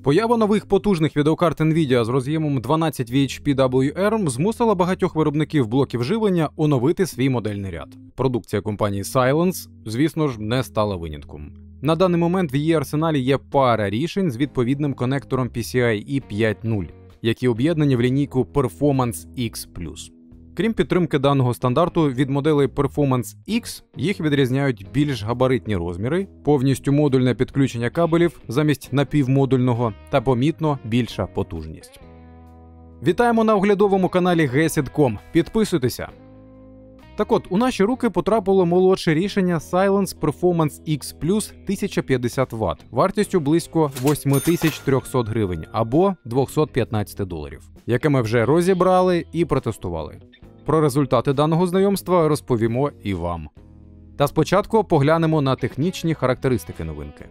Поява нових потужних відеокарт NVIDIA з роз'ємом 12 VHP-WR змусила багатьох виробників блоків живлення оновити свій модельний ряд. Продукція компанії Silence, звісно ж, не стала винятком. На даний момент в її арсеналі є пара рішень з відповідним конектором PCIe 5.0, які об'єднані в лінійку Performance X+. Крім підтримки даного стандарту, від моделей Performance X їх відрізняють більш габаритні розміри, повністю модульне підключення кабелів замість напівмодульного та помітно більша потужність. Вітаємо на оглядовому каналі Gesit.com. Підписуйтеся! Так от, у наші руки потрапило молодше рішення Silence Performance X Plus 1050 Вт вартістю близько 8300 гривень або $215, яке ми вже розібрали і протестували. Про результати даного знайомства розповімо і вам. Та спочатку поглянемо на технічні характеристики новинки.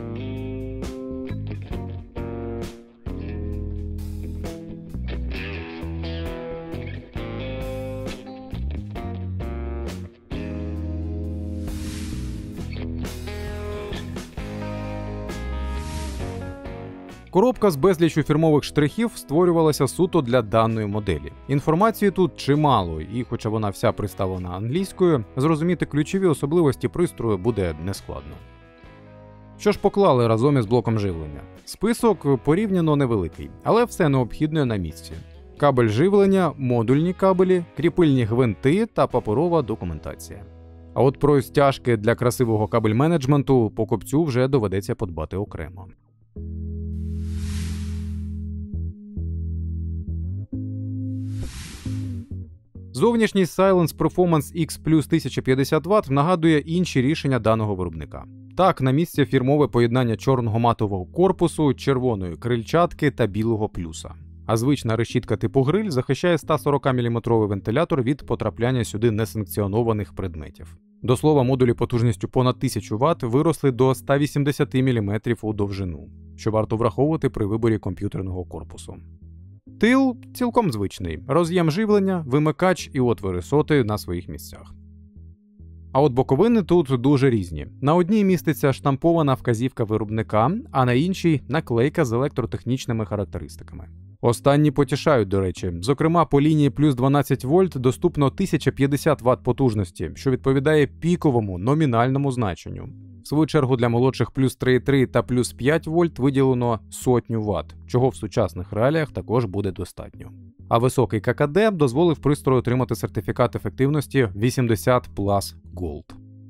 Коробка з безліччю фірмових штрихів створювалася суто для даної моделі. Інформації тут чимало, і хоча вона вся представлена англійською, зрозуміти ключові особливості пристрою буде нескладно. Що ж поклали разом із блоком живлення? Список порівняно невеликий, але все необхідне на місці. Кабель живлення, модульні кабелі, кріпильні гвинти та паперова документація. А от про стяжки для красивого кабель-менеджменту покупцю вже доведеться подбати окремо. Зовнішність Silence Performance X Plus 1050 Вт нагадує інші рішення даного виробника. Так, на місці фірмове поєднання чорного матового корпусу, червоної крильчатки та білого плюса. А звична решітка типу гриль захищає 140-мм вентилятор від потрапляння сюди несанкціонованих предметів. До слова, модулі потужністю понад 1000 Вт виросли до 180 мм у довжину, що варто враховувати при виборі комп'ютерного корпусу. Тил цілком звичний, роз'єм живлення, вимикач і отвори соти на своїх місцях. А от боковини тут дуже різні. На одній міститься штампована вказівка виробника, а на іншій – наклейка з електротехнічними характеристиками. Останні потішають, до речі. Зокрема, по лінії плюс 12 вольт доступно 1050 Вт потужності, що відповідає піковому номінальному значенню. В свою чергу для молодших плюс 3,3 та плюс 5 вольт виділено 100 Вт, чого в сучасних реаліях також буде достатньо. А високий ККД дозволив пристрою отримати сертифікат ефективності 80+ Gold.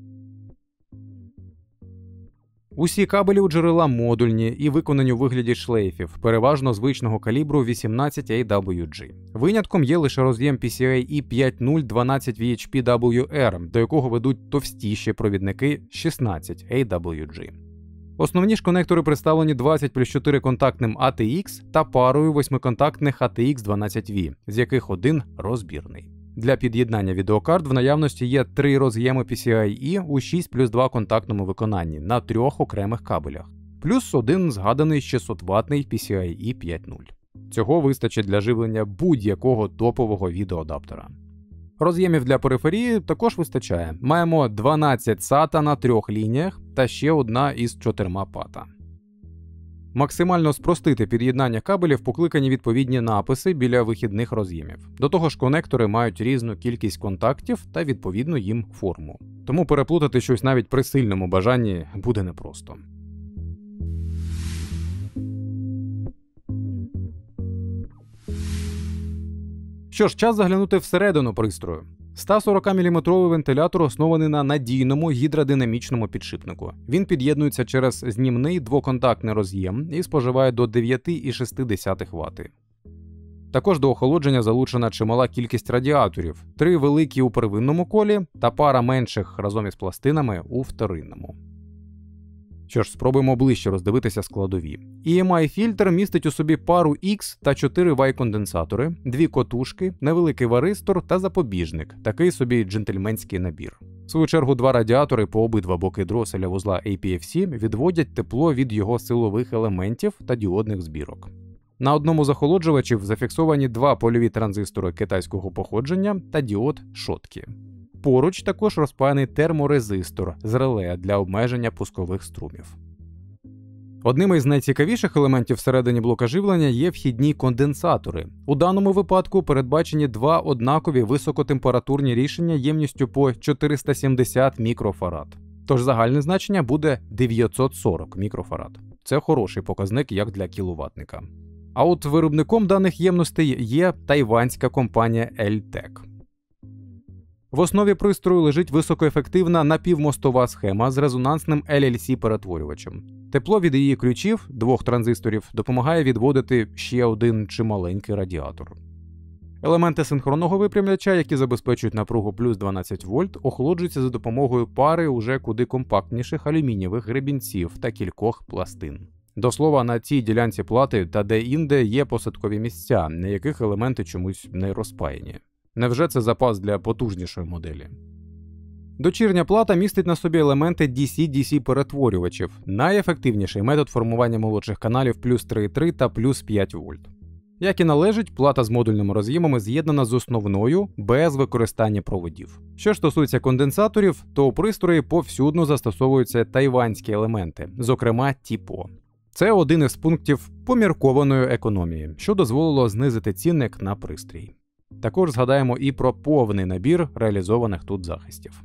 Усі кабелі у джерела модульні і виконані у вигляді шлейфів, переважно звичного калібру 18 AWG. Винятком є лише роз'єм PCIe 5.0 12 VHP-WR, до якого ведуть товстіші провідники 16 AWG. Основні ж конектори представлені 20+4 контактним ATX та парою 8-контактних ATX 12V, з яких один розбірний. Для під'єднання відеокарт в наявності є 3 роз'єми PCIe у 6+2 контактному виконанні на 3 окремих кабелях, плюс один згаданий 600-ваттний PCIe 5.0. Цього вистачить для живлення будь-якого топового відеоадаптера. Роз'ємів для периферії також вистачає. Маємо 12 SATA на 3 лініях та ще одна із 4 PATA. Максимально спростити під'єднання кабелів покликані відповідні написи біля вихідних роз'ємів. До того ж, конектори мають різну кількість контактів та відповідну їм форму. Тому переплутати щось навіть при сильному бажанні буде непросто. Що ж, час заглянути всередину пристрою. 140-мм вентилятор оснований на надійному гідродинамічному підшипнику. Він під'єднується через знімний двоконтактний роз'єм і споживає до 9,6 Вт. Також до охолодження залучена чимала кількість радіаторів, 3 великі у первинному колі та пара менших разом із пластинами у вторинному. Що ж, спробуємо ближче роздивитися складові. EMI-фільтр містить у собі пару X та 4 Y-конденсатори, 2 котушки, невеликий варистор та запобіжник, такий собі джентльменський набір. В свою чергу 2 радіатори по обидва боки дроселя вузла APFC відводять тепло від його силових елементів та діодних збірок. На одному з охолоджувачів зафіксовані 2 польові транзистори китайського походження та діод Шоткі. Поруч також розпаяний терморезистор з реле для обмеження пускових струмів. Одним із найцікавіших елементів всередині блока живлення є вхідні конденсатори. У даному випадку передбачені два однакові високотемпературні рішення ємністю по 470 мікрофарад. Тож загальне значення буде 940 мікрофарад. Це хороший показник як для кіловатника. А от виробником даних ємностей є тайванська компанія Eltec. В основі пристрою лежить високоефективна напівмостова схема з резонансним LLC-перетворювачем. Тепло від її ключів, двох транзисторів, допомагає відводити ще один чималенький радіатор. Елементи синхронного випрямляча, які забезпечують напругу плюс 12 вольт, охолоджуються за допомогою пари уже куди компактніших алюмінієвих гребінців та кількох пластин. До слова, на цій ділянці плати та де-інде є посадкові місця, на яких елементи чомусь не розпаяні. Невже це запас для потужнішої моделі? Дочірня плата містить на собі елементи DC-DC перетворювачів, найефективніший метод формування молодших каналів плюс 3,3 та плюс 5 вольт. Як і належить, плата з модульними роз'ємами з'єднана з основною без використання проводів. Що ж стосується конденсаторів, то у пристрої повсюдно застосовуються тайванські елементи, зокрема TPO. Це один із пунктів поміркованої економії, що дозволило знизити цінник на пристрій. Також згадаємо і про повний набір реалізованих тут захистів.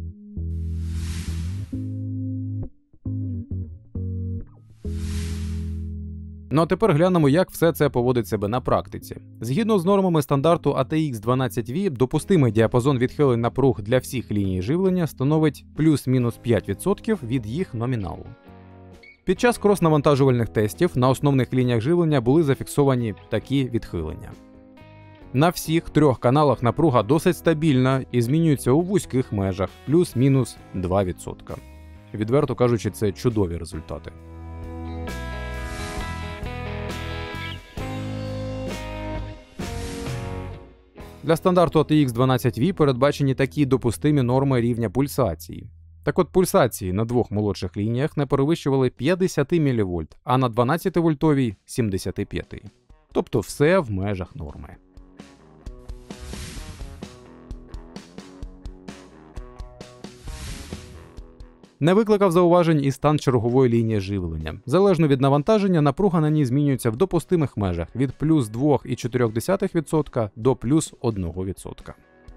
Ну а тепер глянемо, як все це поводить себе на практиці. Згідно з нормами стандарту ATX 12V, допустимий діапазон відхилень напруг для всіх ліній живлення становить плюс-мінус 5% від їх номіналу. Під час крос-навантажувальних тестів на основних лініях живлення були зафіксовані такі відхилення. На всіх трьох каналах напруга досить стабільна і змінюється у вузьких межах плюс-мінус 2%. Відверто кажучи, це чудові результати. Для стандарту ATX 12V передбачені такі допустимі норми рівня пульсації. Так от пульсації на двох молодших лініях не перевищували 50 мВ, а на 12-вольтовій – 75. Тобто все в межах норми. Не викликав зауважень і стан чергової лінії живлення. Залежно від навантаження, напруга на ній змінюється в допустимих межах від плюс 2,4% до плюс 1%.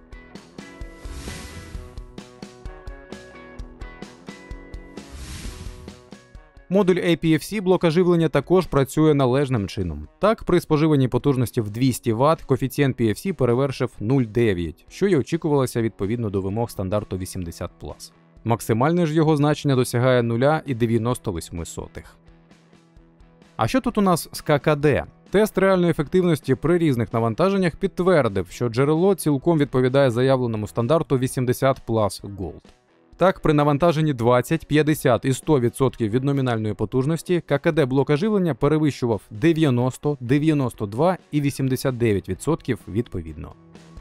Модуль APFC блока живлення також працює належним чином. Так, при споживанні потужності в 200 Вт коефіцієнт PFC перевершив 0,9, що й очікувалося відповідно до вимог стандарту 80+. Максимальне ж його значення досягає 0,98. А що тут у нас з ККД? Тест реальної ефективності при різних навантаженнях підтвердив, що джерело цілком відповідає заявленому стандарту 80+ Gold. Так, при навантаженні 20, 50 і 100% від номінальної потужності ККД блока живлення перевищував 90, 92 і 89% відповідно.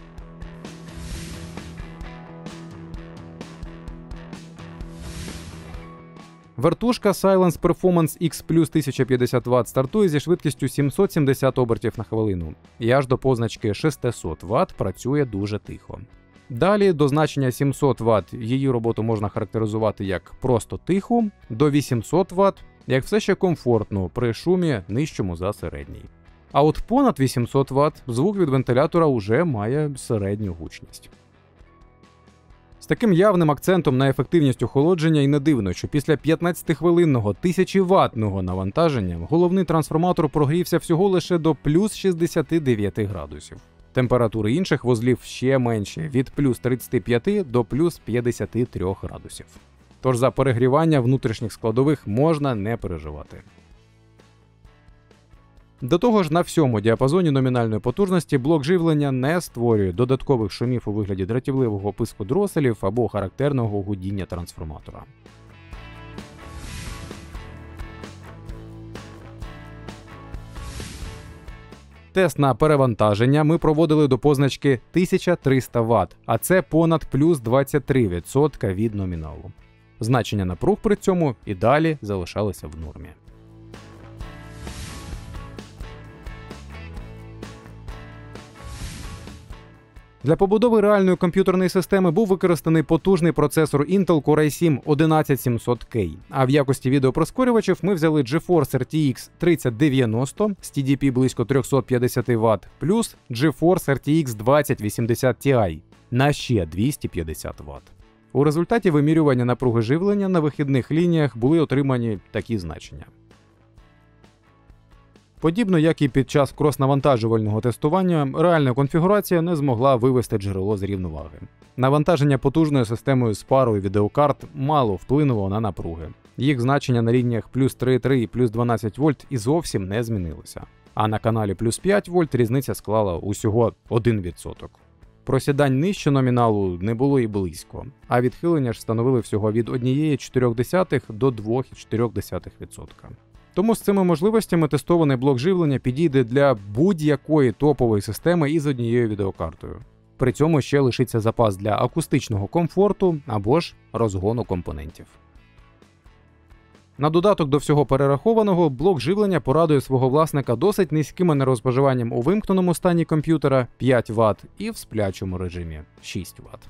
Вертушка Silence Performance X Plus 1050 Вт стартує зі швидкістю 770 обертів на хвилину, і аж до позначки 600 Вт працює дуже тихо. Далі до значення 700 Вт її роботу можна характеризувати як просто тиху, до 800 Вт як все ще комфортно при шумі нижчому за середній. А от понад 800 Вт звук від вентилятора уже має середню гучність. З таким явним акцентом на ефективність охолодження і не дивно, що після 15-хвилинного 1000-ваттного навантаження головний трансформатор прогрівся всього лише до плюс 69 градусів. Температури інших вузлів ще менші – від плюс 35 до плюс 53 градусів. Тож за перегрівання внутрішніх складових можна не переживати. До того ж, на всьому діапазоні номінальної потужності блок живлення не створює додаткових шумів у вигляді дратівливого писку дроселів або характерного гудіння трансформатора. Тест на перевантаження ми проводили до позначки 1300 Вт, а це понад плюс 23% від номіналу. Значення напруг при цьому і далі залишалися в нормі. Для побудови реальної комп'ютерної системи був використаний потужний процесор Intel Core i7 11700K, а в якості відеопроскорювачів ми взяли GeForce RTX 3090 з TDP близько 350 Вт плюс GeForce RTX 2080 Ti на ще 250 Вт. У результаті вимірювання напруги живлення на вихідних лініях були отримані такі значення. Подібно як і під час крос-навантажувального тестування, реальна конфігурація не змогла вивести джерело з рівноваги. Навантаження потужною системою з парою відеокарт мало вплинуло на напруги. Їх значення на лініях плюс 3,3 і плюс 12 вольт і зовсім не змінилося. А на каналі плюс 5 вольт різниця склала усього 1%. Просідань нижче номіналу не було і близько, а відхилення ж становили всього від 1,4 до 2,4%. Тому з цими можливостями тестований блок живлення підійде для будь-якої топової системи із однією відеокартою. При цьому ще лишиться запас для акустичного комфорту або ж розгону компонентів. На додаток до всього перерахованого, блок живлення порадує свого власника досить низьким енергоспоживанням у вимкненому стані комп'ютера 5 Вт і в сплячому режимі 6 Вт.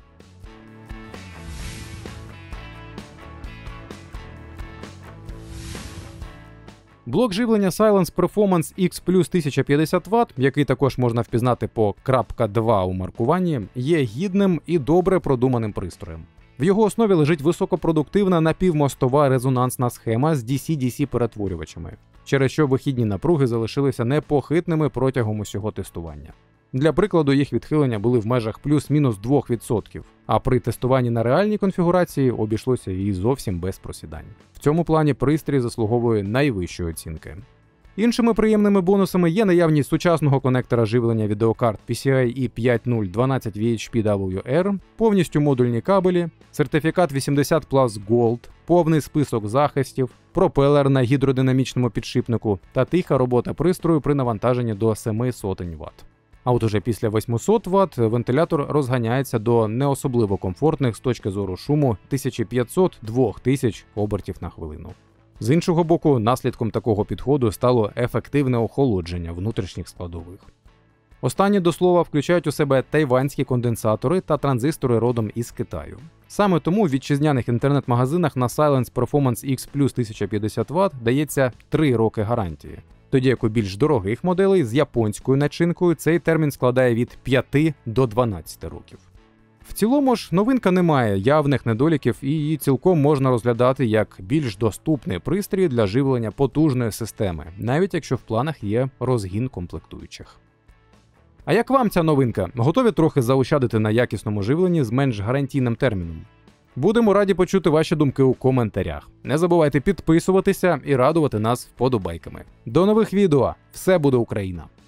Блок живлення Silence Performance X Plus 1050 Вт, який також можна впізнати по .2 у маркуванні, є гідним і добре продуманим пристроєм. В його основі лежить високопродуктивна напівмостова резонансна схема з DC-DC перетворювачами, через що вихідні напруги залишилися непохитними протягом усього тестування. Для прикладу, їх відхилення були в межах плюс-мінус 2%, а при тестуванні на реальній конфігурації обійшлося і зовсім без просідань. В цьому плані пристрій заслуговує найвищої оцінки. Іншими приємними бонусами є наявність сучасного конектора живлення відеокарт PCIe 5.0 12 VHPWR, повністю модульні кабелі, сертифікат 80 Plus Gold, повний список захистів, пропелер на гідродинамічному підшипнику та тиха робота пристрою при навантаженні до 700 Вт. А от уже після 800 Вт вентилятор розганяється до не особливо комфортних з точки зору шуму 1500-2000 обертів на хвилину. З іншого боку, наслідком такого підходу стало ефективне охолодження внутрішніх складових. Останні, до слова, включають у себе тайванські конденсатори та транзистори родом із Китаю. Саме тому в вітчизняних інтернет-магазинах на Silence Performance X Plus 1050 Вт дається 3 роки гарантії. Тоді як у більш дорогих моделей з японською начинкою цей термін складає від 5 до 12 років. В цілому ж новинка не має явних недоліків і її цілком можна розглядати як більш доступний пристрій для живлення потужної системи, навіть якщо в планах є розгін комплектуючих. А як вам ця новинка? Готові трохи заощадити на якісному живленні з менш гарантійним терміном? Будемо раді почути ваші думки у коментарях. Не забувайте підписуватися і радувати нас вподобайками. До нових відео! Все буде Україна!